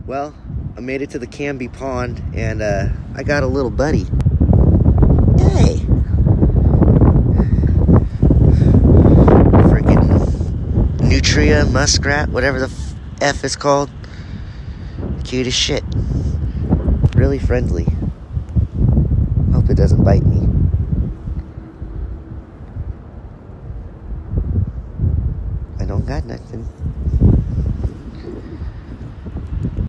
Well, I made it to the Canby pond, and I got a little buddy. Hey! Freaking Nutria muskrat, whatever the F is called. Cute as shit. Really friendly. Hope it doesn't bite me. I don't got nothing.